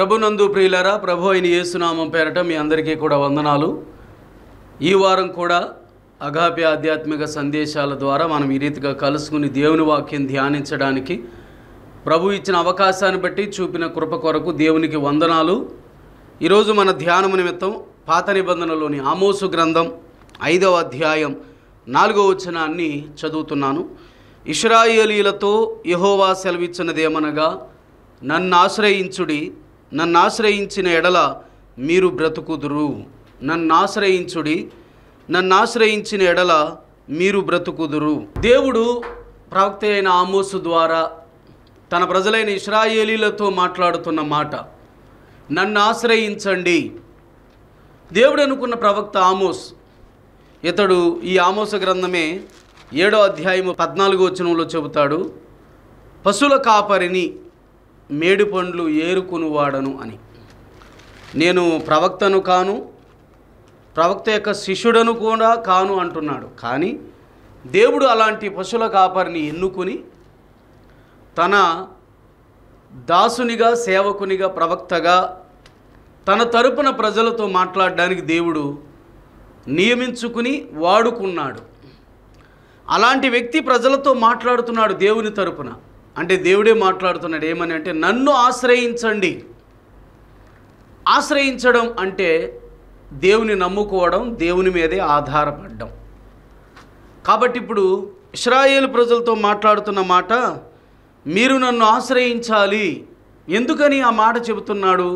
ప్రభునందు ప్రియులారా, ప్రభు అయిన యేసునామం పేరట మీ అందరికీ కూడా వందనాలు. ఈ వారం కూడా అగాపే ఆధ్యాత్మిక సందేశాల ద్వారా మనం ఈ రీతిగా కలుసుకుని దేవుని వాక్యం ధ్యానించడానికి ప్రభు ఇచ్చిన అవకాశాన్ని బట్టి చూపిన కృప కొరకు దేవునికి వందనాలు. ఈరోజు మన ధ్యానము నిమిత్తం పాత నిబంధనలోని ఆమోసు గ్రంథం 5వ అధ్యాయం 4వ వచనాన్ని చదువుతున్నాను. ఇశ్రాయేలీయులతో యెహోవా సెలవిచ్చినదేమనగా, నన్ను ఆశ్రయించుడి, నన్ను ఆశ్రయించిన ఎడల మీరు బ్రతుకుదురు. నన్ను ఆశ్రయించుడి, నన్ను ఆశ్రయించిన ఎడల మీరు బ్రతుకుదురు. దేవుడు ప్రవక్త అయిన ఆమోసు ద్వారా తన ప్రజలైన ఇశ్రాయేలీలతో మాట్లాడుతున్న మాట, నన్ను ఆశ్రయించండి. దేవుడు అనుకున్న ప్రవక్త ఆమోస్. ఇతడు ఈ ఆమోస గ్రంథమే 7వ అధ్యాయము 14వ వచనంలో చెబుతాడు, పశువుల కాపరిని మేడి పండ్లు ఏరుకునివాడను అని. నేను ప్రవక్తను కాను, ప్రవక్త యొక్క శిష్యుడను కూడా కాను అంటున్నాడు. కానీ దేవుడు అలాంటి పశువుల కాపరిని ఎన్నుకుని తన దాసునిగా, సేవకునిగా, ప్రవక్తగా తన తరపున ప్రజలతో మాట్లాడడానికి దేవుడు నియమించుకుని వాడుకున్నాడు. అలాంటి వ్యక్తి ప్రజలతో మాట్లాడుతున్నాడు దేవుని తరపున. అంటే దేవుడే మాట్లాడుతున్నాడు. ఏమని అంటే, నన్ను ఆశ్రయించండి. ఆశ్రయించడం అంటే దేవుని నమ్ముకోవడం, దేవుని మీదే ఆధారపడడం. కాబట్టి ఇప్పుడు ఇశ్రాయేలు ప్రజలతో మాట్లాడుతున్న మాట, మీరు నన్ను ఆశ్రయించాలి. ఎందుకని ఆ మాట చెబుతున్నాడు?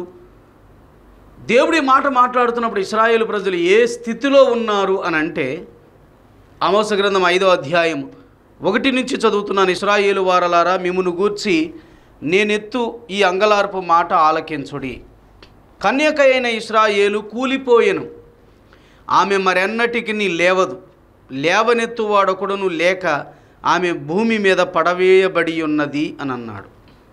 దేవుడి మాట మాట్లాడుతున్నప్పుడు ఇశ్రాయేలు ప్రజలు ఏ స్థితిలో ఉన్నారు అని అంటే, ఆమోస గ్రంథం 5వ అధ్యాయం 1 నుంచి చదువుతున్నాను. ఇశ్రాయేలు వారలారా, మిమ్మును గూర్చి నేనెత్తు ఈ అంగలార్పు మాట ఆలకించుడి. కన్యక అయిన ఇశ్రాయేలు కూలిపోయెను, ఆమె మరెన్నటికి లేవదు. లేవనెత్తు వాడొకడును లేక ఆమె భూమి మీద పడవేయబడి ఉన్నది అని అన్నాడు.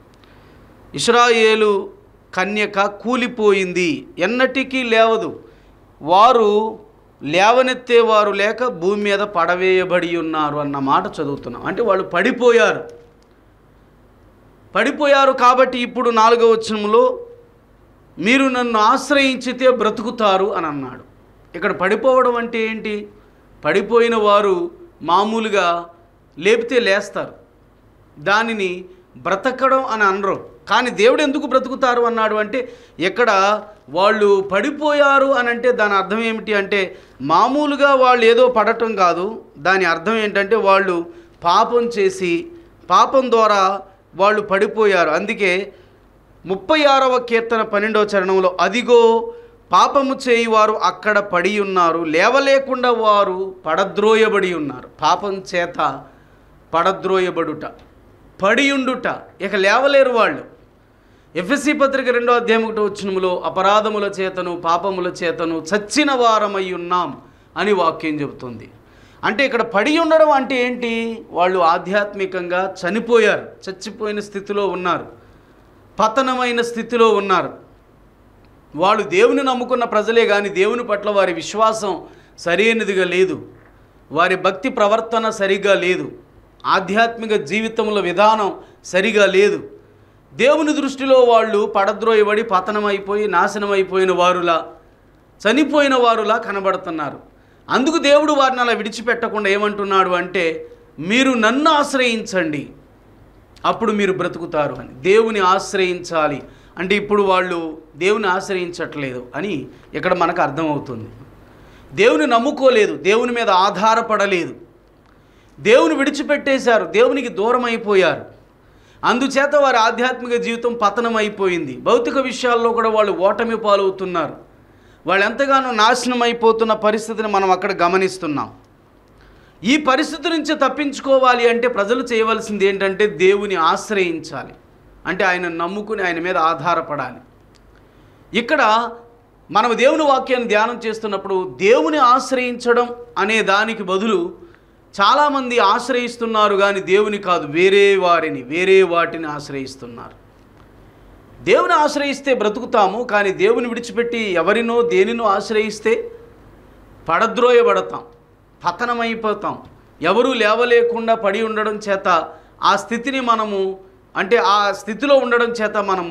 ఇశ్రాయేలు కన్యక కూలిపోయింది, ఎన్నటికీ లేవదు. వారు లేవనెత్తేవారు లేక భూమి మీద పడవేయబడి ఉన్నారు అన్న మాట చదువుతున్నాం. అంటే వాళ్ళు పడిపోయారు కాబట్టి ఇప్పుడు 4వ వచనంలో మీరు నన్ను ఆశ్రయించితే బ్రతుకుతారు అని అన్నాడు. ఇక్కడ పడిపోవడం అంటే ఏంటి? పడిపోయిన వారు మామూలుగా లేపితే లేస్తారు, దానిని బ్రతకడం అని అనరు. కానీ దేవుడు ఎందుకు బ్రతుకుతారు అన్నాడు అంటే, ఇక్కడ వాళ్ళు పడిపోయారు అని అంటే దాని అర్థం ఏమిటి అంటే, మామూలుగా వాళ్ళు ఏదో పడటం కాదు. దాని అర్థం ఏంటంటే, వాళ్ళు పాపం చేసి పాపం ద్వారా వాళ్ళు పడిపోయారు. అందుకే 36వ కీర్తన 12వ చరణంలో, అదిగో పాపము చేయువారు అక్కడ పడి ఉన్నారు, లేవలేకుండా వారు పడద్రోయబడి ఉన్నారు. పాపం చేత పడద్రోయబడుట, పడియుండుట, ఇక లేవలేరు వాళ్ళు. ఎఫెసీ పత్రిక 2వ అధ్యాయం 1వ వచనంలో, అపరాధముల చేతను పాపముల చేతను చచ్చిన వారమై ఉన్నాం అని వాక్యం చెబుతుంది. అంటే ఇక్కడ పడి ఉండడం అంటే ఏంటి? వాళ్ళు ఆధ్యాత్మికంగా చనిపోయారు, చచ్చిపోయిన స్థితిలో ఉన్నారు, పతనమైన స్థితిలో ఉన్నారు. వాళ్ళు దేవుని నమ్ముకున్న ప్రజలే కానీ దేవుని పట్ల వారి విశ్వాసం సరైనదిగా లేదు, వారి భక్తి ప్రవర్తన సరిగా లేదు, ఆధ్యాత్మిక జీవితంలో విధానం సరిగా లేదు. దేవుని దృష్టిలో వాళ్ళు పడద్రోయబడి పతనమైపోయి నాశనమైపోయిన వారులా, చనిపోయిన వారులా కనబడుతున్నారు. అందుకు దేవుడు వారిని అలా విడిచిపెట్టకుండా ఏమంటున్నాడు అంటే, మీరు నన్ను ఆశ్రయించండి, అప్పుడు మీరు బ్రతుకుతారు అని. దేవుని ఆశ్రయించాలి అంటే ఇప్పుడు వాళ్ళు దేవుని ఆశ్రయించట్లేదు అని ఇక్కడ మనకు అర్థమవుతుంది. దేవుని నమ్ముకోలేదు, దేవుని మీద ఆధారపడలేదు, దేవుని విడిచిపెట్టేశారు, దేవునికి దూరం అయిపోయారు. అందుచేత వారి ఆధ్యాత్మిక జీవితం పతనం అయిపోయింది. భౌతిక విషయాల్లో కూడా వాళ్ళు ఓటమి పాలవుతున్నారు. వాళ్ళు ఎంతగానో నాశనం అయిపోతున్న పరిస్థితిని మనం అక్కడ గమనిస్తున్నాం. ఈ పరిస్థితి నుంచి తప్పించుకోవాలి అంటే ప్రజలు చేయవలసింది ఏంటంటే, దేవుని ఆశ్రయించాలి. అంటే ఆయన నమ్ముకుని ఆయన మీద ఆధారపడాలి. ఇక్కడ మనం దేవుని వాక్యాన్ని ధ్యానం చేస్తున్నప్పుడు దేవుని ఆశ్రయించడం అనే దానికి బదులు చాలామంది ఆశ్రయిస్తున్నారు కానీ దేవుని కాదు, వేరే వాటిని ఆశ్రయిస్తున్నారు. దేవుని ఆశ్రయిస్తే బ్రతుకుతాము, కానీ దేవుని విడిచిపెట్టి ఎవరినో దేనినో ఆశ్రయిస్తే పడద్రోయబడతాం, పతనమైపోతాం. ఎవరూ లేవలేకుండా పడి ఉండడం చేత ఆ స్థితిని మనము, అంటే ఆ స్థితిలో ఉండడం చేత మనము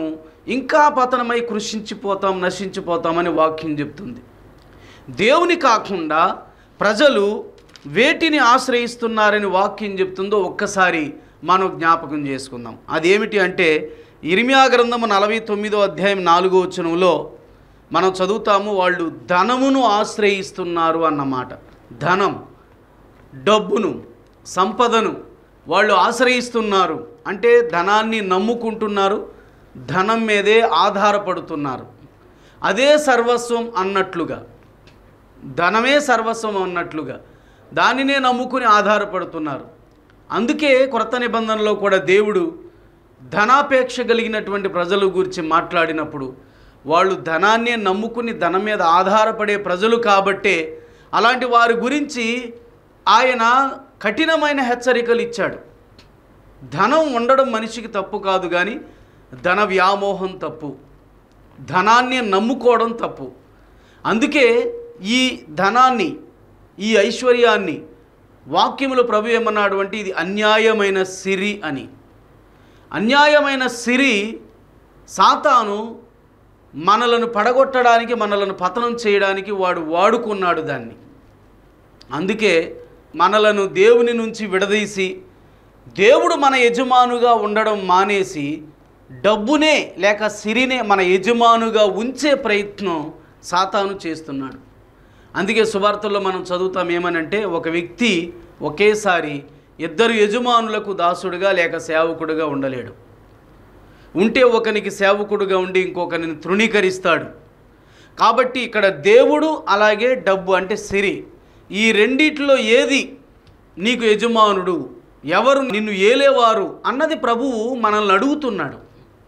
ఇంకా పతనమై కృషించిపోతాం, నశించిపోతామని వాక్యం చెప్తుంది. దేవుని కాకుండా ప్రజలు వేటిని ఆశ్రయిస్తున్నారని వాక్యం చెప్తుందో ఒక్కసారి మనం జ్ఞాపకం చేసుకుందాం. అదేమిటి అంటే ఇర్మీయా గ్రంథము 49వ అధ్యాయం 4వ వచనంలో మనం చదువుతాము, వాళ్ళు ధనమును ఆశ్రయిస్తున్నారు అన్నమాట. ధనం, డబ్బును, సంపదను వాళ్ళు ఆశ్రయిస్తున్నారు అంటే ధనాన్ని నమ్ముకుంటున్నారు, ధనం మీదే ఆధారపడుతున్నారు. అదే సర్వస్వం అన్నట్లుగా, ధనమే సర్వస్వం అన్నట్లుగా దానినే నమ్ముకుని ఆధారపడుతున్నారు. అందుకే క్రొత్త నిబంధనలో కూడా దేవుడు ధనాపేక్ష కలిగినటువంటి ప్రజల గురించి మాట్లాడినప్పుడు వాళ్ళు ధనాన్నే నమ్ముకుని ధనం మీద ఆధారపడే ప్రజలు కాబట్టే అలాంటి వారి గురించి ఆయన కఠినమైన హెచ్చరికలు ఇచ్చాడు. ధనం ఉండడం మనిషికి తప్పు కాదు, కానీ ధన వ్యామోహం తప్పు, ధనాన్ని నమ్ముకోవడం తప్పు. అందుకే ఈ ధనాన్ని, ఈ ఐశ్వర్యాన్ని వాక్యములో ప్రభు ఏమన్నాడు అంటే ఇది అన్యాయమైన సిరి అని. అన్యాయమైన సిరి సాతాను మనలను పడగొట్టడానికి, మనలను పతనం చేయడానికి వాడు వాడుకున్నాడు దాన్ని. అందుకే మనలను దేవుని నుంచి విడదీసి దేవుడు మన యజమానుగా ఉండడం మానేసి డబ్బునే లేక సిరినే మన యజమానుగా ఉంచే ప్రయత్నం సాతాను చేస్తున్నాడు. అందుకే సువార్తల్లో మనం చదువుతాం ఏమనంటే, ఒక వ్యక్తి ఒకేసారి ఇద్దరు యజమానులకు దాసుడుగా లేక సేవకుడుగా ఉండలేడు. ఉంటే ఒకనికి సేవకుడుగా ఉండి ఇంకొకరిని తృణీకరిస్తాడు. కాబట్టి ఇక్కడ దేవుడు అలాగే డబ్బు అంటే సిరి, ఈ రెండిట్లో ఏది నీకు యజమానుడు, ఎవరు నిన్ను ఏలేవారు అన్నది ప్రభువు మనల్ని అడుగుతున్నాడు.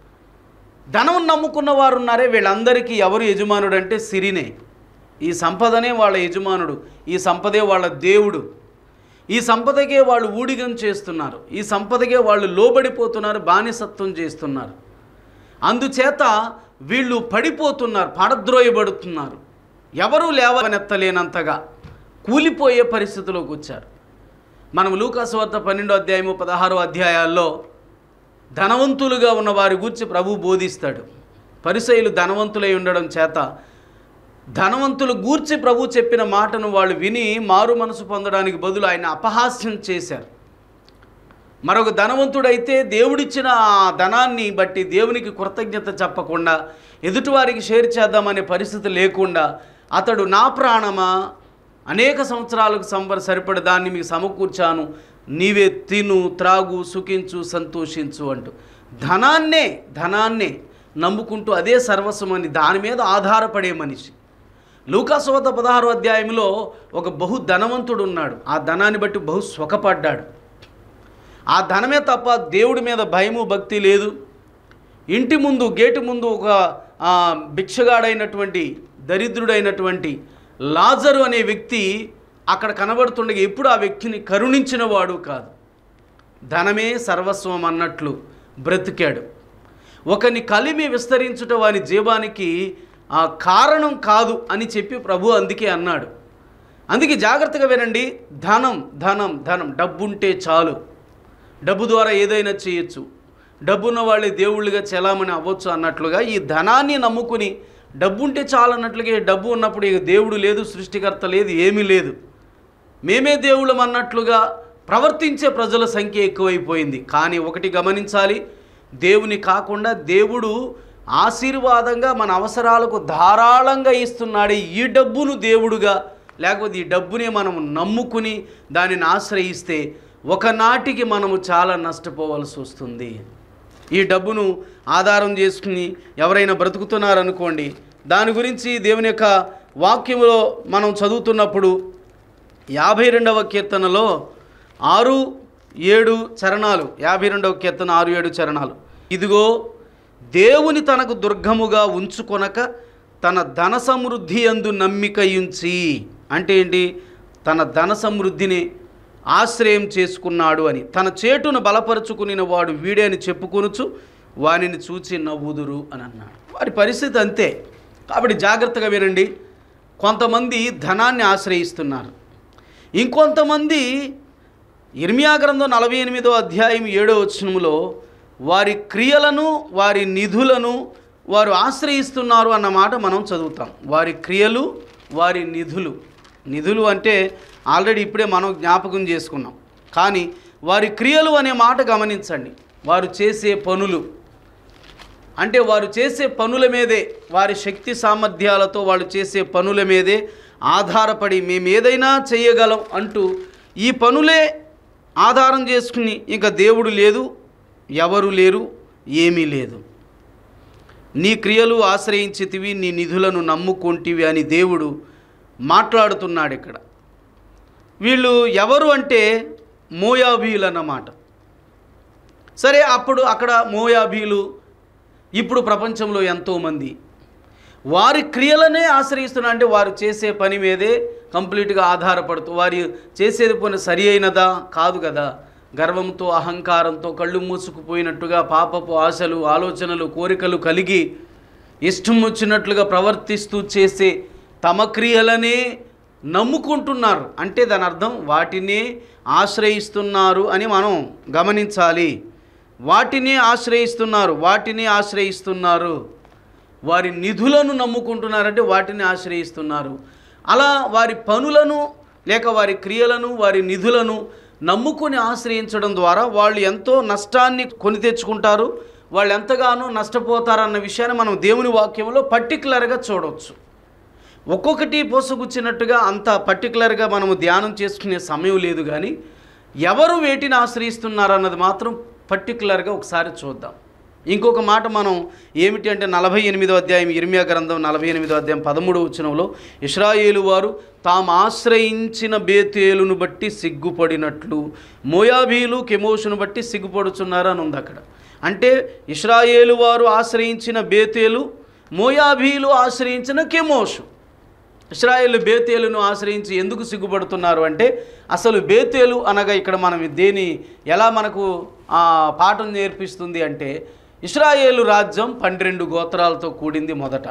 ధనం నమ్ముకున్న వారు ఉన్నారే, వీళ్ళందరికీ ఎవరు యజమానుడు అంటే సిరినే. ఈ సంపదనే వాళ్ళ యజమానుడు, ఈ సంపదే వాళ్ళ దేవుడు. ఈ సంపదకే వాళ్ళు ఊడిగం చేస్తున్నారు, ఈ సంపదకే వాళ్ళు లోబడిపోతున్నారు, బానిసత్వం చేస్తున్నారు. అందుచేత వీళ్ళు పడిపోతున్నారు, పడద్రోయబడుతున్నారు. ఎవరూ లేవనెత్తలేనంతగా కూలిపోయే పరిస్థితిలోకి వచ్చారు. మనం లూకాసు వార్త 12వ అధ్యాయము 16వ అధ్యాయాల్లో ధనవంతులుగా ఉన్న వారి గురించి ప్రభు బోధిస్తాడు. పరిసయ్యులు ధనవంతులై ఉండడం చేత ధనవంతులు గూర్చి ప్రభు చెప్పిన మాటను వాళ్ళు విని మారు మనసు పొందడానికి బదులు ఆయన అపహాస్యం చేశారు. మరొక ధనవంతుడైతే దేవుడిచ్చిన ఆ ధనాన్ని బట్టి దేవునికి కృతజ్ఞత చెప్పకుండా ఎదుటివారికి షేర్ చేద్దామనే పరిస్థితి లేకుండా అతడు, నా ప్రాణమా, అనేక సంవత్సరాలకు సరిపడే దాన్ని మీకు సమకూర్చాను, నీవే తిను, త్రాగు, సుఖించు, సంతోషించు అంటూ ధనాన్నే నమ్ముకుంటూ అదే సర్వస్వం అని దాని మీద ఆధారపడే మనిషి. లూకాసు వార్త 16వ అధ్యాయంలో ఒక బహు ధనవంతుడు ఉన్నాడు. ఆ ధనాన్ని బట్టి బహు సుఖపడ్డాడు. ఆ ధనమే తప్ప దేవుడి మీద భయము భక్తి లేదు. ఇంటి ముందు, గేటు ముందు ఒక భిక్షగాడైనటువంటి, దరిద్రుడైనటువంటి లాజరు అనే వ్యక్తి అక్కడ కనబడుతుండగా ఎప్పుడు ఆ వ్యక్తిని కరుణించిన వాడు కాదు. ధనమే సర్వస్వం అన్నట్లు బ్రతికాడు. ఒకని కలిమి విస్తరించుట వాని జీవానికి కారణం కాదు అని చెప్పి ప్రభు అందుకే అన్నాడు. అందుకే జాగ్రత్తగా వినండి. ధనం ధనం ధనం, డబ్బుంటే చాలు, డబ్బు ద్వారా ఏదైనా చేయొచ్చు, డబ్బున్న వాళ్ళే దేవుళ్ళుగా చెలామణి అవ్వచ్చు అన్నట్లుగా ఈ ధనాన్ని నమ్ముకుని డబ్బుంటే చాలు అన్నట్లుగా, డబ్బు ఉన్నప్పుడు ఇక దేవుడు లేదు, సృష్టికర్త లేదు, ఏమీ లేదు, మేమే దేవుళ్ళం అన్నట్లుగా ప్రవర్తించే ప్రజల సంఖ్య ఎక్కువైపోయింది. కానీ ఒకటి గమనించాలి, దేవుని కాకుండా దేవుడు ఆశీర్వాదంగా మన అవసరాలకు ధారాళంగా ఇస్తున్నాడు. ఈ డబ్బును దేవుడుగా, లేకపోతే ఈ డబ్బునే మనం నమ్ముకుని దానిని ఆశ్రయిస్తే ఒకనాటికి మనము చాలా నష్టపోవాల్సి వస్తుంది. ఈ డబ్బును ఆధారం చేసుకుని ఎవరైనా బ్రతుకుతున్నారనుకోండి, దాని గురించి దేవుని యొక్క వాక్యములో మనం చదువుతున్నప్పుడు 52వ కీర్తనలో 6-7 చరణాలు, 52వ కీర్తన 6-7 చరణాలు. ఇదిగో దేవుని తనకు దుర్గముగా ఉంచుకొనక తన ధన సమృద్ధి యందు నమ్మికయుంచి, అంటే ఏంటి, తన ధన సమృద్ధిని ఆశ్రయం చేసుకున్నాడు అని. తన చేటును బలపరుచుకుని వాడు వీడే అని చెప్పుకొనుచు వానిని చూచి నవ్వుదురు అని అన్నాడు. వారి పరిస్థితి అంతే. కాబట్టి జాగ్రత్తగా వినండి. కొంతమంది ధనాన్ని ఆశ్రయిస్తున్నారు, ఇంకొంతమంది ఇర్మీయా గ్రంథం 48వ అధ్యాయం 7వ వచనములో వారి క్రియలను, వారి నిధులను, వారు ఆశ్రయిస్తున్నారు అన్నమాట మనం చదువుతాం. వారి క్రియలు, వారి నిధులు. నిధులు అంటే ఆల్రెడీ ఇప్పుడే మనం జ్ఞాపకం చేసుకున్నాం. కానీ వారి క్రియలు అనే మాట గమనించండి. వారు చేసే పనులు అంటే వారు చేసే పనుల మీదే, వారి శక్తి సామర్థ్యాలతో వాళ్ళు చేసే పనుల మీదే ఆధారపడి మేము ఏదైనా చేయగలం అంటూ ఈ పనులే ఆధారం చేసుకుని ఇంకా దేవుడు లేదు, ఎవరు లేరు, ఏమీ లేదు. నీ క్రియలు ఆశ్రయించితివి, నీ నిధులను నమ్ముకుంటివి అని దేవుడు మాట్లాడుతున్నాడు ఇక్కడ. వీళ్ళు ఎవరు అంటే మోయాబీయులు అన్నమాట. సరే, అప్పుడు అక్కడ మోయాబీయులు ఇప్పుడు ప్రపంచంలో ఎంతోమంది వారి క్రియలనే ఆశ్రయిస్తున్నారు. అంటే వారు చేసే పని మీదే కంప్లీట్గా ఆధారపడుతూ, వారు చేసేది పని సరి అయినదా కాదు కదా, గర్వంతో అహంకారంతో కళ్ళు మూసుకుపోయినట్టుగా పాపపు ఆశలు, ఆలోచనలు, కోరికలు కలిగి ఇష్టం వచ్చినట్లుగా ప్రవర్తిస్తూ చేసే తమ క్రియలనే నమ్ముకుంటున్నారు. అంటే దాని అర్థం వాటినే ఆశ్రయిస్తున్నారు అని మనం గమనించాలి. వాటిని ఆశ్రయిస్తున్నారు. వారి నిధులను నమ్ముకుంటున్నారంటే వాటిని ఆశ్రయిస్తున్నారు. అలా వారి పనులను లేక వారి క్రియలను, వారి నిధులను నమ్ముకుని ఆశ్రయించడం ద్వారా వాళ్ళు ఎంతో నష్టాన్ని కొని తెచ్చుకుంటారు, వాళ్ళు ఎంతగానో నష్టపోతారన్న విషయాన్ని మనం దేవుని వాక్యంలో పర్టికులర్గా చూడవచ్చు. ఒక్కొక్కటి పోసగుచ్చినట్టుగా అంత పర్టికులర్గా మనము ధ్యానం చేసుకునే సమయం లేదు. కానీ ఎవరు వేటిని ఆశ్రయిస్తున్నారు అన్నది మాత్రం పర్టికులర్గా ఒకసారి చూద్దాం. ఇంకొక మాట మనం ఏమిటి అంటే 48వ అధ్యాయం ఇర్మియా గ్రంథం 48వ అధ్యాయం 13వ వచనంలో ఇశ్రాయేలు వారు తాము ఆశ్రయించిన బేతేలును బట్టి సిగ్గుపడినట్లు మోయాబీలు కెమోషును బట్టి సిగ్గుపడుచున్నారు అని ఉంది అక్కడ. అంటే ఇశ్రాయేలు వారు ఆశ్రయించిన బేతేలు, మోయాబీలు ఆశ్రయించిన కెమోషు. ఇశ్రాయేలు బేతేలును ఆశ్రయించి ఎందుకు సిగ్గుపడుతున్నారు అంటే అసలు బేతేలు అనగా ఇక్కడ మనం దేని ఎలా మనకు పాఠం నేర్పిస్తుంది అంటే ఇశ్రాయేలు రాజ్యం 12 గోత్రాలతో కూడింది మొదట.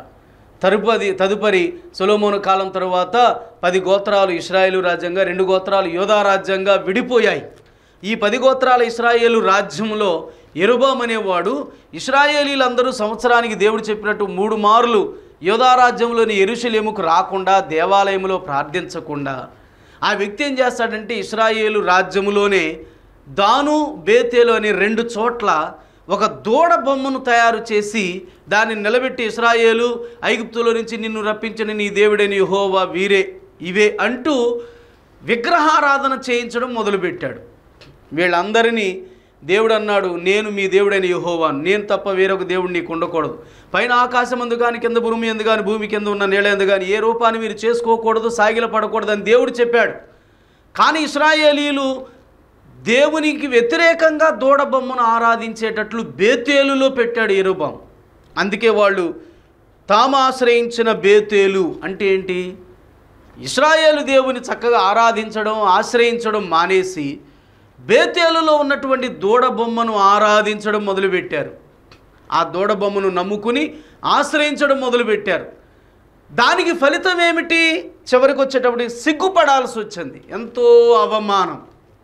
తదుపరి సొలొమోను కాలం తరువాత 10 గోత్రాలు ఇశ్రాయేలు రాజ్యంగా, 2 గోత్రాలు యోధా రాజ్యంగా విడిపోయాయి. ఈ 10 గోత్రాల ఇశ్రాయేలు రాజ్యంలో యెరోబాము అనేవాడు ఇశ్రాయేలీలందరూ సంవత్సరానికి దేవుడు చెప్పినట్టు 3 మార్లు యోధా రాజ్యంలోని యెరూషలేముకు రాకుండా, దేవాలయంలో ప్రార్థించకుండా ఆ వ్యక్తి ఏం చేస్తాడంటే ఇశ్రాయేలు రాజ్యములోనే దాను, బేతేలు అనే 2 చోట్ల ఒక దూడ బొమ్మను తయారు చేసి దాన్ని నిలబెట్టి ఇశ్రాయేలు ఐగుప్తులో నుంచి నిన్ను రప్పించిన నీ దేవుడైన యెహోవా వీరే ఇవే అంటూ విగ్రహారాధన చేయించడం మొదలుపెట్టాడు. వీళ్ళందరినీ దేవుడు అన్నాడు, నేను మీ దేవుడైన యెహోవాను, నేను తప్ప వేరొక దేవుడు నీకు ఉండకూడదు. పైన ఆకాశం అందు కానీ, కింద భూమి ఎందు కానీ, భూమి కింద ఉన్న నేల ఎందు కానీ ఏ రూపాన్ని మీరు చేసుకోకూడదు, సాగిల పడకూడదు అని దేవుడు చెప్పాడు. కానీ ఇశ్రాయేలీలు దేవునికి వ్యతిరేకంగా దూడ బొమ్మను ఆరాధించేటట్లు బేతేలులో పెట్టాడు యెరోబాము. అందుకే వాళ్ళు తాము ఆశ్రయించిన బేతేలు అంటే ఏంటి, ఇశ్రాయేలు దేవుని చక్కగా ఆరాధించడం, ఆశ్రయించడం మానేసి బేతేలులో ఉన్నటువంటి దూడ బొమ్మను ఆరాధించడం మొదలుపెట్టారు. ఆ దూడ బొమ్మను నమ్ముకుని ఆశ్రయించడం మొదలుపెట్టారు. దానికి ఫలితం ఏమిటి, చివరికి వచ్చేటప్పటికి సిగ్గుపడాల్సి వచ్చింది. ఎంతో అవమానం,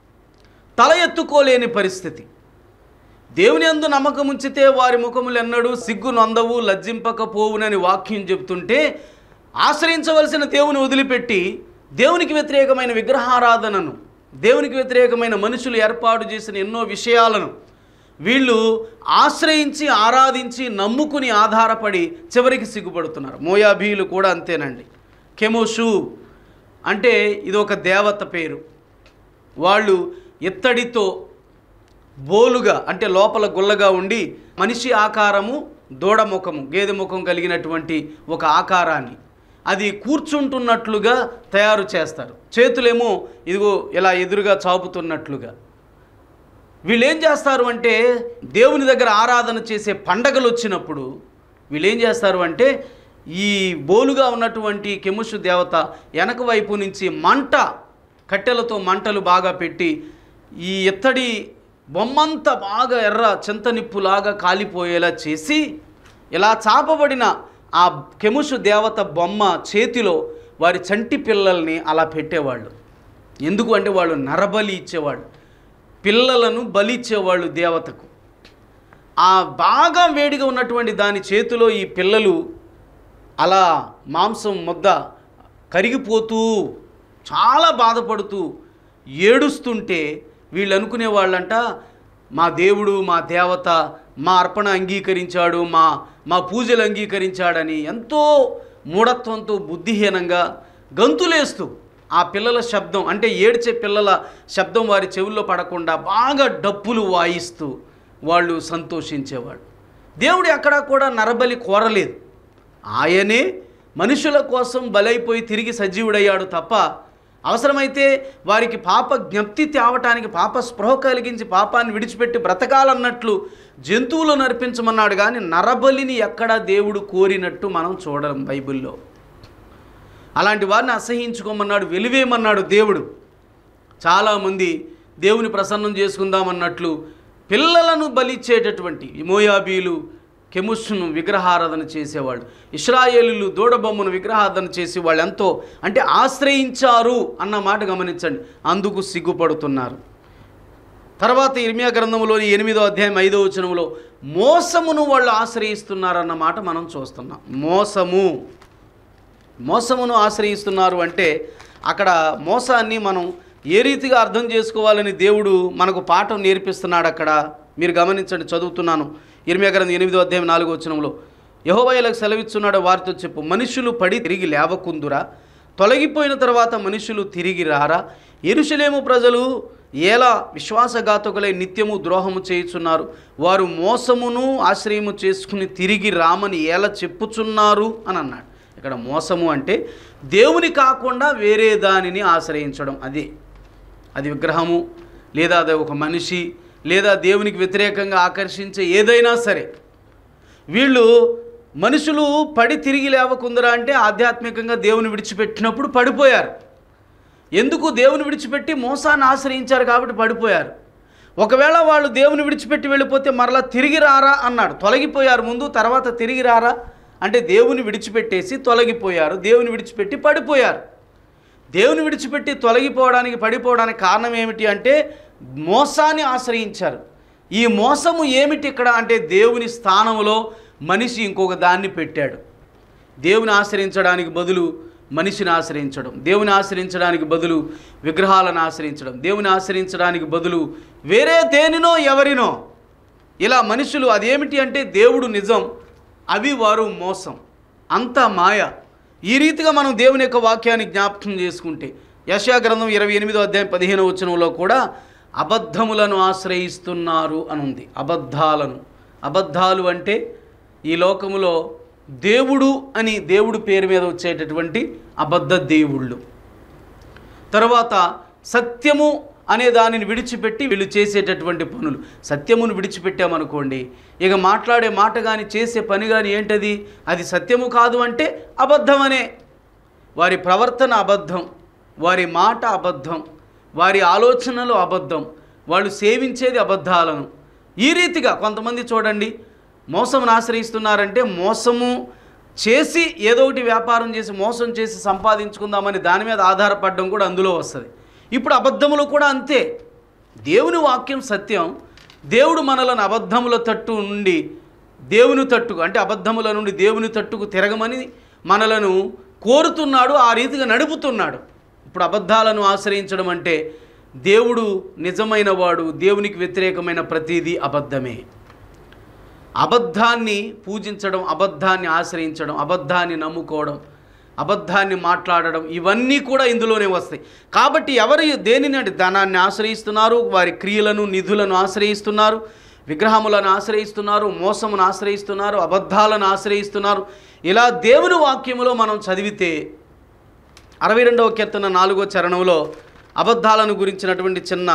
తల ఎత్తుకోలేని పరిస్థితి. దేవుని యందు నమ్మకం ఉంచితే వారి ముఖములు ఎన్నడూ సిగ్గు నొందవు, లజ్జింపకపోవునని వాక్యం చెబుతుంటే ఆశ్రయించవలసిన దేవుని వదిలిపెట్టి దేవునికి వ్యతిరేకమైన విగ్రహారాధనను, దేవునికి వ్యతిరేకమైన మనుషులు ఏర్పాటు చేసిన ఎన్నో విషయాలను వీళ్ళు ఆశ్రయించి, ఆరాధించి, నమ్ముకుని, ఆధారపడి చివరికి సిగ్గుపడుతున్నారు. మోయాబీలు కూడా అంతేనండి. కెమోషు అంటే ఇది ఒక దేవత పేరు. వాళ్ళు ఇత్తడితో బోలుగా అంటే లోపల గుల్లగా ఉండి మనిషి ఆకారము, దూడ ముఖము, గేదె ముఖం కలిగినటువంటి ఒక ఆకారాన్ని అది కూర్చుంటున్నట్లుగా తయారు చేస్తారు. చేతులేమో ఇదిగో ఇలా ఎదురుగా చాపుతున్నట్లుగా. వీళ్ళు ఏం చేస్తారు అంటే దేవుని దగ్గర ఆరాధన చేసే పండగలు వచ్చినప్పుడు వీళ్ళు ఏం చేస్తారు అంటే ఈ బోలుగా ఉన్నటువంటి కెమోషు దేవత వెనక వైపు నుంచి కట్టెలతో మంటలు బాగా పెట్టి ఈ ఇత్తడి బొమ్మంతా బాగా ఎర్ర చింతనిప్పులాగా కాలిపోయేలా చేసి ఇలా చాపబడిన ఆ కెమోషు దేవత బొమ్మ చేతిలో వారి చంటి పిల్లల్ని అలా పెట్టేవాళ్ళు. ఎందుకు అంటే వాళ్ళు నరబలి ఇచ్చేవాళ్ళు, పిల్లలను బలి ఇచ్చేవాళ్ళు దేవతకు. ఆ బాగా వేడిగా ఉన్నటువంటి దాని చేతిలో ఈ పిల్లలు అలా మాంసం ముద్ద కరిగిపోతూ చాలా బాధపడుతూ ఏడుస్తుంటే వీళ్ళు అనుకునే వాళ్ళంట, మా దేవుడు, మా దేవత మా అర్పణ అంగీకరించాడు, మా పూజలు అంగీకరించాడని ఎంతో మూఢత్వంతో బుద్ధిహీనంగా గంతులేస్తూ ఆ పిల్లల శబ్దం, అంటే ఏడ్చే పిల్లల శబ్దం వారి చెవుల్లో పడకుండా బాగా డప్పులు వాయిస్తూ వాళ్ళు సంతోషించేవాడు. దేవుడు ఎక్కడా కూడా నరబలి కోరలేదు. ఆయనే మనుషుల కోసం బలైపోయి తిరిగి సజీవుడయ్యాడు తప్ప అవసరమైతే వారికి పాప జ్ఞప్తి తేవటానికి, పాప స్పృహ కలిగించి పాపాన్ని విడిచిపెట్టి బ్రతకాలన్నట్లు జంతువులను అర్పించమన్నాడు. కానీ నరబలిని ఎక్కడా దేవుడు కోరినట్టు మనం చూడడం బైబిల్లో. అలాంటి వారిని అసహించుకోమన్నాడు, వెలివేయమన్నాడు దేవుడు. చాలామంది దేవుని ప్రసన్నం చేసుకుందామన్నట్లు పిల్లలను బలిచ్చేటటువంటి మోయాబీలు కెముషును విగ్రహారాధన చేసేవాళ్ళు, ఇశ్రాయేలీలు దూడబొమ్మను విగ్రహారాధన చేసి వాళ్ళు ఎంతో అంటే ఆశ్రయించారు అన్న మాట గమనించండి. అందుకు సిగ్గుపడుతున్నారు. తర్వాత ఇర్మియా గ్రంథంలోని 8వ అధ్యాయం 5వ వచనంలో మోసమును వాళ్ళు ఆశ్రయిస్తున్నారన్న మాట మనం చూస్తున్నాం. మోసమును ఆశ్రయిస్తున్నారు అంటే అక్కడ మోసాన్ని మనం ఏ రీతిగా అర్థం చేసుకోవాలని దేవుడు మనకు పాఠం నేర్పిస్తున్నాడు. అక్కడ మీరు గమనించండి, చదువుతున్నాను. ఇర్మియా గ్రంథం 8వ అధ్యాయం 4వ వచనంలో యెహోవా ఇలాగ సెలవిస్తున్నాడు, వారితో చెప్పు, మనుషులు పడి తిరిగి లేవకుందురా, తొలగిపోయిన తర్వాత మనుషులు తిరిగి రారా? యెరూషలేము ప్రజలు ఎలా విశ్వాసఘాతకులై నిత్యము ద్రోహము చేయుచున్నారు, వారు మోసమును ఆశ్రయము చేసుకుని తిరిగి రామని ఎలా చెప్పుచున్నారు అని అన్నాడు. ఇక్కడ మోసము అంటే దేవుని కాకుండా వేరే దానిని ఆశ్రయించడం. అది విగ్రహము, లేదా అది ఒక మనిషి, లేదా దేవునికి వ్యతిరేకంగా ఆకర్షించే ఏదైనా సరే. వీళ్ళు మనుషులు పడి తిరిగి లేవకుందరా అంటే ఆధ్యాత్మికంగా దేవుని విడిచిపెట్టినప్పుడు పడిపోయారు. ఎందుకు? దేవుని విడిచిపెట్టి మోసాన్ని ఆశ్రయించారు కాబట్టి పడిపోయారు. ఒకవేళ వాళ్ళు దేవుని విడిచిపెట్టి వెళ్ళిపోతే మరలా తిరిగి రారా అన్నాడు. తొలగిపోయారు ముందు, తర్వాత తిరిగి రారా అంటే దేవుని విడిచిపెట్టేసి తొలగిపోయారు, దేవుని విడిచిపెట్టి పడిపోయారు. దేవుని విడిచిపెట్టి తొలగిపోవడానికి పడిపోవడానికి కారణం ఏమిటి అంటే మోసాన్ని ఆశ్రయించారు. ఈ మోసము ఏమిటి ఇక్కడ అంటే దేవుని స్థానంలో మనిషి ఇంకొక దాన్ని పెట్టాడు. దేవుని ఆశ్రయించడానికి బదులు మనిషిని ఆశ్రయించడం, దేవుని ఆశ్రయించడానికి బదులు విగ్రహాలను ఆశ్రయించడం, దేవుని ఆశ్రయించడానికి బదులు వేరే దేనినో ఎవరినో. ఇలా మనుషులు అదేమిటి అంటే దేవుడు నిజం, అవి వారు మోసం, అంతా మాయ. ఈ రీతిగా మనం దేవుని యొక్క వాక్యాన్ని జ్ఞాపకం చేసుకుంటే యెషయా గ్రంథం 28వ అధ్యాయం 15వ వచనంలో కూడా అబద్ధములను ఆశ్రయిస్తున్నారు అని ఉంది. అబద్ధాలు అంటే ఈ లోకములో దేవుడు అని దేవుడు పేరు మీద వచ్చేటటువంటి అబద్ధ దేవుళ్ళు. తర్వాత సత్యము అనే దానిని విడిచిపెట్టి వీళ్ళు చేసేటటువంటి పనులు. సత్యమును విడిచిపెట్టామనుకోండి, ఇక మాట్లాడే మాట కానీ చేసే పని కానీ ఏంటది? అది సత్యము కాదు అంటే అబద్ధమనే. వారి ప్రవర్తన అబద్ధం, వారి మాట అబద్ధం, వారి ఆలోచనలు అబద్ధం, వాళ్ళు సేవించేది అబద్ధాలను. ఈ రీతిగా కొంతమంది చూడండి మోసమును ఆశ్రయిస్తున్నారంటే మోసము చేసి ఏదో ఒకటి వ్యాపారం చేసి మోసం చేసి సంపాదించుకుందామని దాని మీద ఆధారపడడం కూడా అందులో వస్తుంది. ఇప్పుడు అబద్ధములు కూడా అంతే. దేవుని వాక్యం సత్యం. దేవుడు మనలను అబద్ధముల తట్టు నుండి దేవుని తట్టుకు అంటే అబద్ధముల నుండి దేవుని తట్టుకు తిరగమని మనలను కోరుతున్నాడు, ఆ రీతిగా నడుపుతున్నాడు. ఇప్పుడు అబద్ధాలను ఆశ్రయించడం అంటే దేవుడు నిజమైన వాడు, దేవునికి వ్యతిరేకమైన ప్రతిదీ అబద్ధమే. అబద్ధాన్ని పూజించడం, అబద్ధాన్ని ఆశ్రయించడం, అబద్ధాన్ని నమ్ముకోవడం, అబద్ధాన్ని మాట్లాడడం, ఇవన్నీ కూడా ఇందులోనే వస్తాయి. కాబట్టి ఎవరు దేనిని అంటే ధనాన్ని ఆశ్రయిస్తున్నారు, వారి క్రియలను నిధులను ఆశ్రయిస్తున్నారు, విగ్రహములను ఆశ్రయిస్తున్నారు, మోసమును ఆశ్రయిస్తున్నారు, అబద్ధాలను ఆశ్రయిస్తున్నారు. ఇలా దేవుని వాక్యములో మనం చదివితే 62వ కీర్తన 4వ చరణంలో అబద్ధాలను గురించినటువంటి చిన్న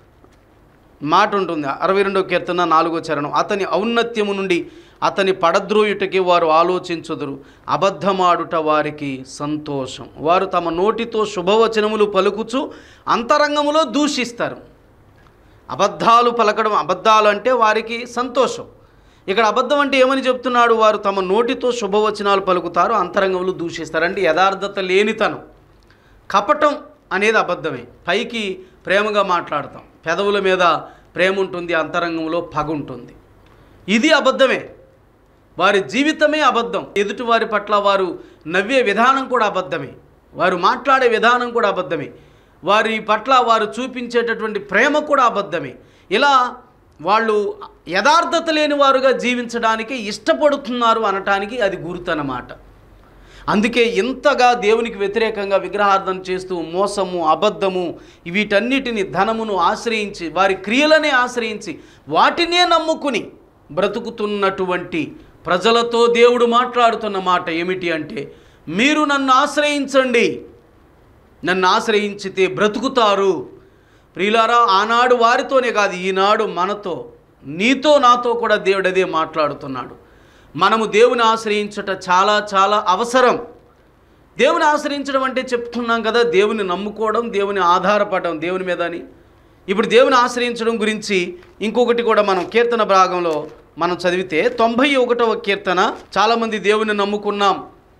మాట ఉంటుంది. 62వ కీర్తన 4వ చరణం, అతని ఔన్నత్యము నుండి అతని పడద్రోయుటకి వారు ఆలోచించుదురు, అబద్ధమాడుట వారికి సంతోషం. వారు తమ నోటితో శుభవచనములు పలుకుచు అంతరంగములో దూషిస్తారు. అబద్ధాలు పలకడం, అబద్ధాలు అంటే వారికి సంతోషం. ఇక్కడ అబద్ధం అంటే ఏమని చెప్తున్నాడు? వారు తమ నోటితో శుభవచనాలు పలుకుతారు, అంతరంగములు దూషిస్తారు. అంటే యథార్థత లేనితనం, కపటం అనేది అబద్ధమే. పైకి ప్రేమగా మాట్లాడతాం, పెదవుల మీద ప్రేమ ఉంటుంది, అంతరంగంలో పగ ఉంటుంది. ఇది అబద్ధమే. వారి జీవితమే అబద్ధం. ఎదుటి వారి పట్ల వారు నవ్వే విధానం కూడా అబద్ధమే. వారు మాట్లాడే విధానం కూడా అబద్ధమే. వారి పట్ల వారు చూపించేటటువంటి ప్రేమ కూడా అబద్ధమే. ఇలా వాళ్ళు యథార్థత లేని వారుగా జీవించడానికి ఇష్టపడుతున్నారు అనటానికి అది గుర్తన్నమాట. అందుకే ఇంతగా దేవునికి వ్యతిరేకంగా విగ్రహార్థన చేస్తూ మోసము, అబద్ధము, వీటన్నిటిని, ధనమును ఆశ్రయించి, వారి క్రియలనే ఆశ్రయించి, వాటినే నమ్ముకుని బ్రతుకుతున్నటువంటి ప్రజలతో దేవుడు మాట్లాడుతున్న మాట ఏమిటి అంటే, మీరు నన్ను ఆశ్రయించండి, నన్ను ఆశ్రయించితే బ్రతుకుతారు. ప్రియులారా, ఆనాడు వారితోనే కాదు, ఈనాడు మనతో, నీతో నాతో కూడా దేవుడు అదే మాట్లాడుతున్నాడు. మనము దేవుని ఆశ్రయించట చాలా చాలా అవసరం. దేవుని ఆశ్రయించడం అంటే చెప్తున్నాం కదా, దేవుని నమ్ముకోవడం, దేవుని ఆధారపడడం దేవుని మీద అని. ఇప్పుడు దేవుని ఆశ్రయించడం గురించి ఇంకొకటి కూడా మనం కీర్తన భాగంలో మనం చదివితే 91వ కీర్తన, చాలామంది దేవుని నమ్ముకున్నాం,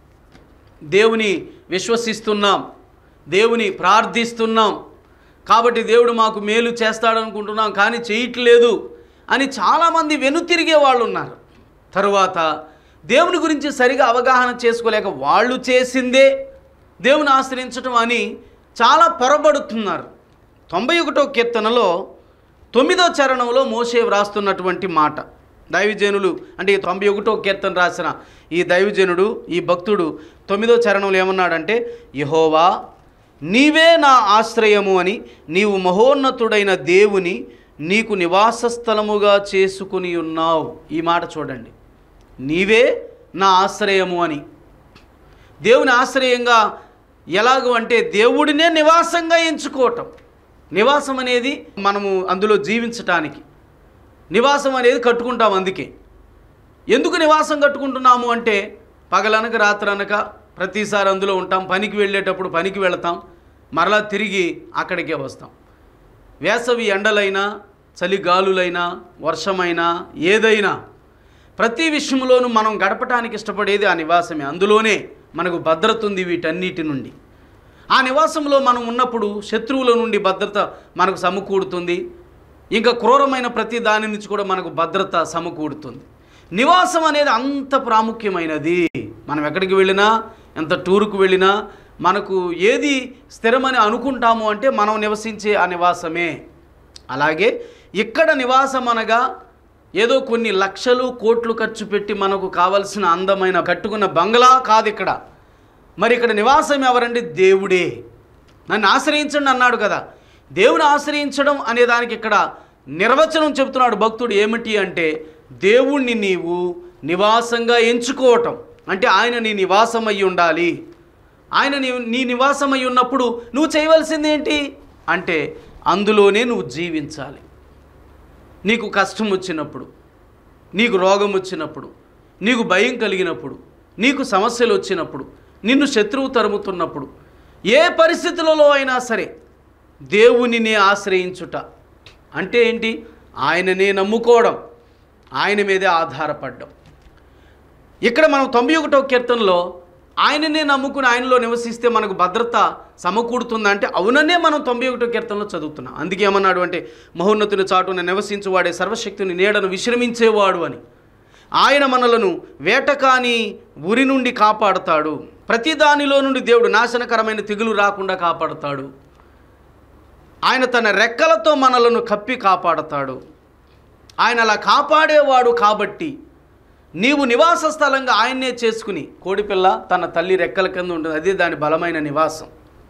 దేవుని విశ్వసిస్తున్నాం, దేవుని ప్రార్థిస్తున్నాం, కాబట్టి దేవుడు మాకు మేలు చేస్తాడనుకుంటున్నాం కానీ చేయట్లేదు అని చాలామంది వెనుతిరిగే వాళ్ళు ఉన్నారు. తరువాత దేవుని గురించి సరిగా అవగాహన చేసుకోలేక వాళ్ళు చేసిందే దేవుని ఆశ్రయించటం అని చాలా పొరబడుతున్నారు. 91వ కీర్తనలో 9వ చరణంలో మోషే వ్రాస్తున్నటువంటి మాట, దైవజనులు అంటే 91వ కీర్తన రాసిన ఈ దైవజనుడు, ఈ భక్తుడు 9వ చరణంలో ఏమన్నాడంటే, యెహోవా నీవే నా ఆశ్రయము అని నీవు మహోన్నతుడైన దేవుని నీకు నివాస స్థలముగా చేసుకుని ఉన్నావు. ఈ మాట చూడండి, నీవే నా ఆశ్రయము అని. దేవుని ఆశ్రయంగా ఎలాగూ అంటే దేవుడినే నివాసంగా ఎంచుకోవటం. నివాసం అనేది మనము అందులో జీవించటానికి నివాసం అనేది కట్టుకుంటాం. అందుకే ఎందుకు నివాసం కట్టుకుంటున్నాము అంటే, పగలనక రాత్రనక ప్రతిసారి అందులో ఉంటాం. పనికి వెళ్ళేటప్పుడు పనికి వెళతాం, మరలా తిరిగి అక్కడికే వస్తాం. వేసవి ఎండలైనా, చలిగాలులైనా, వర్షమైనా, ఏదైనా ప్రతి విషయంలోనూ మనం గడపటానికి ఇష్టపడేది ఆ నివాసమే. అందులోనే మనకు భద్రత ఉంది వీటన్నిటి నుండి. ఆ నివాసంలో మనం ఉన్నప్పుడు శత్రువుల నుండి భద్రత మనకు సమకూడుతుంది. ఇంకా క్రూరమైన ప్రతి దాని నుంచి కూడా మనకు భద్రత సమకూడుతుంది. నివాసం అనేది అంత ప్రాముఖ్యమైనది. మనం ఎక్కడికి వెళ్ళినా, ఎంత టూరుకు వెళ్ళినా మనకు ఏది స్థిరమని అనుకుంటాము అంటే మనం నివసించే ఆ నివాసమే. అలాగే ఇక్కడ నివాసం అనగా ఏదో కొన్ని లక్షలు కోట్లు ఖర్చు పెట్టి మనకు కావలసిన అందమైన కట్టుకున్న బంగ్లా కాదు ఇక్కడ. మరి ఇక్కడ నివాసం ఎవరండి? దేవుడే. నన్ను ఆశ్రయించండి అన్నాడు కదా. దేవుని ఆశ్రయించడం అనే దానికి ఇక్కడ నిర్వచనం చెబుతున్నాడు భక్తుడు. ఏమిటి అంటే, దేవుణ్ణి నీవు నివాసంగా ఎంచుకోవటం అంటే ఆయన నీ నివాసం అయి ఉండాలి. ఆయన నీ నివాసం అయి ఉన్నప్పుడు నువ్వు చేయవలసింది ఏంటి అంటే, అందులోనే నువ్వు జీవించాలి. నీకు కష్టం వచ్చినప్పుడు, నీకు రోగం వచ్చినప్పుడు, నీకు భయం కలిగినప్పుడు, నీకు సమస్యలు వచ్చినప్పుడు, నిన్ను శత్రువు తరుముతున్నప్పుడు, ఏ పరిస్థితులలో అయినా సరే దేవునినే ఆశ్రయించుట అంటే ఏంటి? ఆయననే నమ్ముకోవడం, ఆయన మీదే ఆధారపడడం. ఇక్కడ మనం 91వ కీర్తనలో ఆయననే నమ్ముకుని ఆయనలో నివసిస్తే మనకు భద్రత సమకూడుతుందంటే అవుననే మనం 91వ కీర్తనలో చదువుతున్నాం. అందుకే ఏమన్నాడు అంటే, మహోన్నతుని చాటున నివసించువాడే సర్వశక్తిని నీడను విశ్రమించేవాడు అని. ఆయన మనలను వేటకాని ఉరి నుండి కాపాడుతాడు. ప్రతి దానిలో నుండి దేవుడు నాశనకరమైన తెగులు రాకుండా కాపాడుతాడు. ఆయన తన రెక్కలతో మనలను కప్పి కాపాడుతాడు. ఆయన అలా కాపాడేవాడు కాబట్టి నీవు నివాస స్థలంగా ఆయన్నే చేసుకుని, కోడిపిల్ల తన తల్లి రెక్కల కింద ఉంటుంది, అదే దాని బలమైన నివాసం.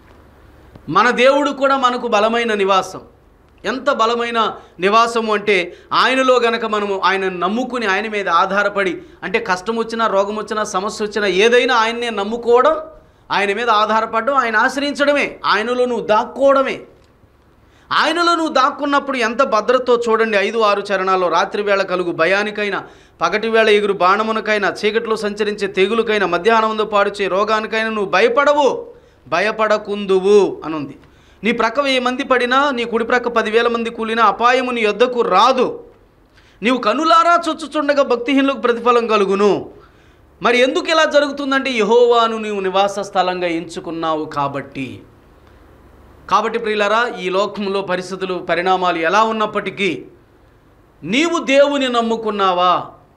మన దేవుడు కూడా మనకు బలమైన నివాసం. ఎంత బలమైన నివాసము అంటే, ఆయనలో గనక మనము ఆయనను నమ్ముకుని ఆయన మీద ఆధారపడి, అంటే కష్టం వచ్చినా, రోగం వచ్చినా, సమస్య వచ్చినా ఏదైనా ఆయన్నే నమ్ముకోవడం, ఆయన మీద ఆధారపడడం, ఆయన ఆశ్రయించడమే, ఆయనలో నువ్వు దాక్కోవడమే. ఆయనలో నువ్వు దాక్కున్నప్పుడు ఎంత భద్రతో చూడండి. 5-6 చరణాల్లో, రాత్రి వేళ కలుగు భయానికైనా, పగటి వేళ ఎగురు బాణమునకైనా, చీకట్లో సంచరించే తెగులుకైనా, మధ్యాహ్నమందు పాడుచే రోగానికైనా నువ్వు భయపడవు, భయపడకుందువు అనుంది. నీ ప్రక్క 1000 మంది పడినా, నీ కుడి ప్రక్క 10,000 మంది కూలినా అపాయము నీ యొద్దకు రాదు. నీవు కనులారా చుచ్చుచుండగా భక్తిహీనులకు ప్రతిఫలం కలుగును. మరి ఎందుకు ఇలా జరుగుతుందంటే, యెహోవాను నీవు నివాస స్థలంగా ఎంచుకున్నావు కాబట్టి. ప్రియులారా, ఈ లోకంలో పరిస్థితులు, పరిణామాలు ఎలా ఉన్నప్పటికీ నీవు దేవుని నమ్ముకున్నావా?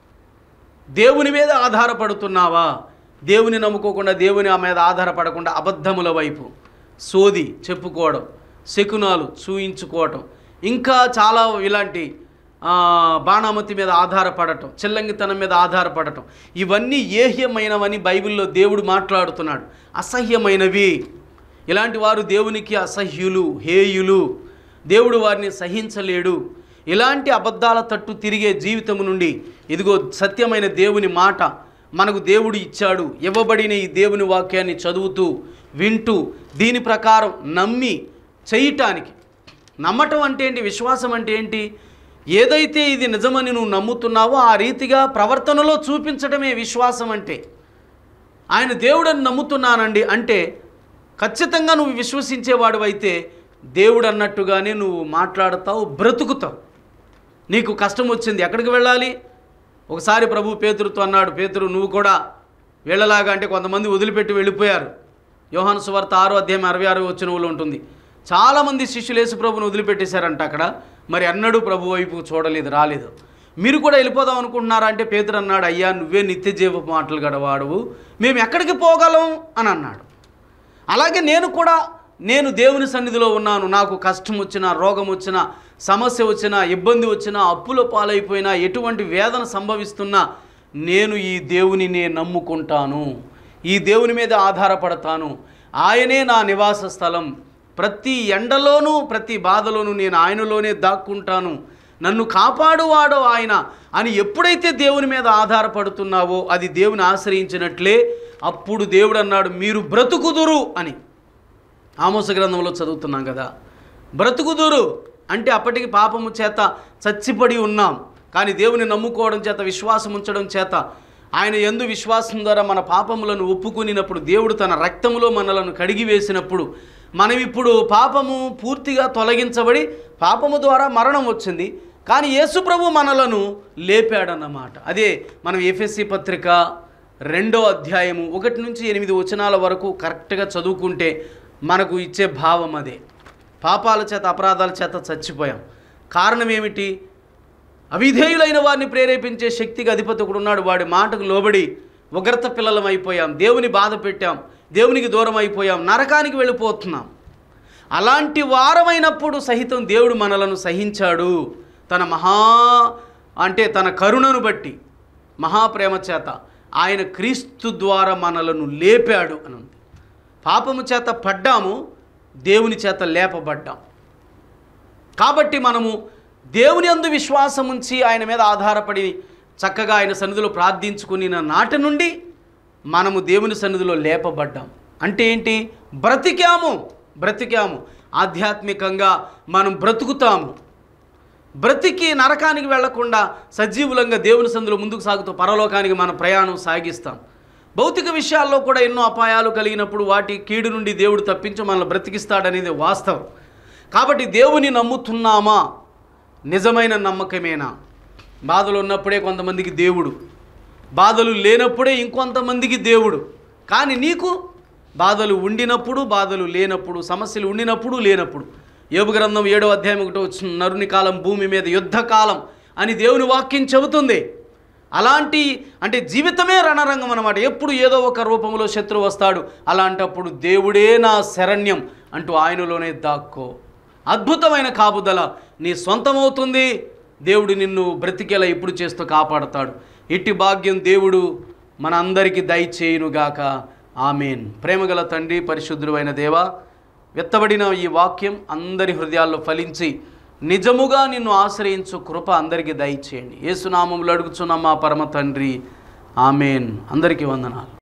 దేవుని మీద ఆధారపడుతున్నావా? దేవుని నమ్ముకోకుండా, దేవుని మీద ఆధారపడకుండా అబద్ధముల వైపు సోది చెప్పుకోవడం, శకునాలు చూయించుకోవటం, ఇంకా చాలా ఇలాంటి బాణామతి మీద ఆధారపడటం, చిల్లంగితనం మీద ఆధారపడటం, ఇవన్నీ ఏహ్యమైనవని బైబిల్లో దేవుడు మాట్లాడుతున్నాడు. అసహ్యమైనవి. ఇలాంటి వారు దేవునికి అసహ్యులు, హేయులు. దేవుడు వారిని సహించలేడు. ఇలాంటి అబద్ధాల తట్టు తిరిగే జీవితం నుండి ఇదిగో సత్యమైన దేవుని మాట మనకు దేవుడు ఇచ్చాడు. ఇవ్వబడిన ఈ దేవుని వాక్యాన్ని చదువుతూ వింటూ దీని ప్రకారం నమ్మి చేయటానికి. నమ్మటం అంటే ఏంటి? విశ్వాసం అంటే ఏంటి? ఏదైతే ఇది నిజమని నువ్వు నమ్ముతున్నావో ఆ రీతిగా ప్రవర్తనలో చూపించడమే విశ్వాసం అంటే. ఆయన దేవుడని నమ్ముతున్నానండి అంటే ఖచ్చితంగా నువ్వు విశ్వసించేవాడు అయితే దేవుడు అన్నట్టుగానే నువ్వు మాట్లాడతావు, బ్రతుకుతావు. నీకు కష్టం వచ్చింది, ఎక్కడికి వెళ్ళాలి? ఒకసారి ప్రభు పేతురుతో అన్నాడు, పేతురు నువ్వు కూడా వెళ్ళలాగా. అంటే కొంతమంది వదిలిపెట్టి వెళ్ళిపోయారు. యోహాను సువార్త 6:66 ఉంటుంది. చాలామంది శిష్యులు యేసు ప్రభువును వదిలిపెట్టేశారంట అక్కడ. మరి అన్నడు ప్రభు వైపు చూడలేదు, రాలేదు. మీరు కూడా వెళ్ళిపోదాం అనుకుంటున్నారా అంటే పేతురు అన్నాడు, అయ్యా నువ్వే నిత్య జీవ మాటలు గడవాడువు, మేము ఎక్కడికి పోగలం అని అన్నాడు. అలాగే నేను దేవుని సన్నిధిలో ఉన్నాను. నాకు కష్టం వచ్చినా, రోగం వచ్చినా, సమస్య వచ్చినా, ఇబ్బంది వచ్చినా, అప్పుల పాలైపోయినా, ఎటువంటి వేదన సంభవిస్తున్నా నేను ఈ దేవుని నమ్ముకుంటాను, ఈ దేవుని మీద ఆధారపడతాను. ఆయనే నా నివాస స్థలం. ప్రతి ఎండలోనూ ప్రతి బాధలోనూ నేను ఆయనలోనే దాక్కుంటాను. నన్ను కాపాడువాడో ఆయన అని ఎప్పుడైతే దేవుని మీద ఆధారపడుతున్నావో అది దేవుని ఆశ్రయించినట్లే. అప్పుడు దేవుడు అన్నాడు, మీరు బ్రతుకుదురు అని. ఆమోస గ్రంథంలో చదువుతున్నాం కదా. బ్రతుకుదురు అంటే అప్పటికి పాపము చేత చచ్చిపడి ఉన్నాం. కానీ దేవుని నమ్ముకోవడం చేత, విశ్వాసం ఉంచడం చేత, ఆయన యందు విశ్వాసం ద్వారా మన పాపములను ఒప్పుకునినప్పుడు, దేవుడు తన రక్తములో మనలను కడిగివేసినప్పుడు మనం ఇప్పుడు పాపము పూర్తిగా తొలగించబడి పాపము ద్వారా మరణం వచ్చింది. కానీ యేసు ప్రభు మనలను లేపాడన్నమాట. అదే మనం ఎఫెసీ పత్రిక 2వ అధ్యాయము 1-8 వరకు కరెక్ట్గా చదువుకుంటే మనకు ఇచ్చే భావం అదే. పాపాల చేత, అపరాధాల చేత చచ్చిపోయాం. కారణం ఏమిటి? అవిధేయులైన వారిని ప్రేరేపించే శక్తికి అధిపతి ఒకడు ఉన్నాడు. వాడి మాటకు లోబడి ఉగ్రత పిల్లలం అయిపోయాం, దేవుని బాధ పెట్టాం, దేవునికి దూరం అయిపోయాం, నరకానికి వెళ్ళిపోతున్నాం. అలాంటి వారమైనప్పుడు సహితం దేవుడు మనలను సహించాడు. తన కరుణను బట్టి, మహాప్రేమ చేత ఆయన క్రీస్తు ద్వారా మనలను లేపాడు అని ఉంది. పాపము చేత పడ్డాము, దేవుని చేత లేపబడ్డాం. కాబట్టి మనము దేవుని యందు విశ్వాసం ఉంచి ఆయన మీద ఆధారపడి చక్కగా ఆయన సన్నిధిలో ప్రార్థించుకుని నాటి నుండి మనము దేవుని సన్నిధిలో లేపబడ్డాం. అంటే ఏంటి? బ్రతికాము. ఆధ్యాత్మికంగా మనం బ్రతుకుతాము. బ్రతికి నరకానికి వెళ్లకుండా సజీవులంగా దేవుని సన్నిధిలో ముందుకు సాగుతూ పరలోకానికి మన ప్రయాణం సాగిస్తాం. భౌతిక విషయాల్లో కూడా ఎన్నో అపాయాలు కలిగినప్పుడు వాటి కీడు నుండి దేవుడు తప్పించి మనల్ని బ్రతికిస్తాడనేది వాస్తవం. కాబట్టి దేవుని నమ్ముతున్నామా? నిజమైన నమ్మకమేనా? బాధలు ఉన్నప్పుడే కొంతమందికి దేవుడు, బాధలు లేనప్పుడే ఇంకొంతమందికి దేవుడు. కానీ నీకు బాధలు ఉండినప్పుడు, బాధలు లేనప్పుడు, సమస్యలు ఉండినప్పుడు, లేనప్పుడు. యోబు గ్రంథం 7వ అధ్యాయం 1 నరుని కాలం భూమి మీద యుద్ధకాలం అని దేవుని వాక్యం చెబుతుంది. అలాంటి అంటే జీవితమే రణరంగం అన్నమాట. ఎప్పుడు ఏదో ఒక రూపంలో శత్రువు వస్తాడు. అలాంటప్పుడు దేవుడే నా శరణ్యం అంటూ ఆయనలోనే దాక్కో. అద్భుతమైన కాపుదల నీ సొంతమవుతుంది. దేవుడు నిన్ను బ్రతికేలా ఎప్పుడు చేస్తూ కాపాడతాడు. ఇట్టి భాగ్యం దేవుడు మన అందరికీ దయచేయునుగాక. ఆమేన్. ప్రేమగల తండ్రి, పరిశుద్ధుడు అయిన దేవా, వెత్తబడిన ఈ వాక్యం అందరి హృదయాల్లో ఫలించి నిజముగా నిన్ను ఆశ్రయించు కృప అందరికీ దయచేయండి. యేసు నామములో అడుగుచున్నాం మా పరమ తండ్రి. ఆమేన్. అందరికీ వందనాలు.